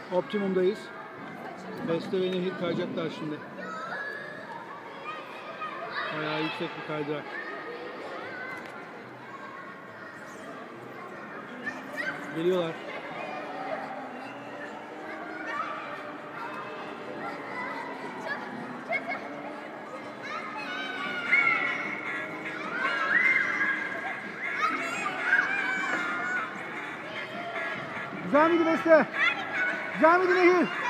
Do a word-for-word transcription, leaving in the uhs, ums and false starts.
Optimum'dayız. Beste ve Nehir kayacaklar şimdi. Bayağı yüksek bir kaydırak. Geliyorlar. Güzel miydi Beste? Güzel miydi Nehir?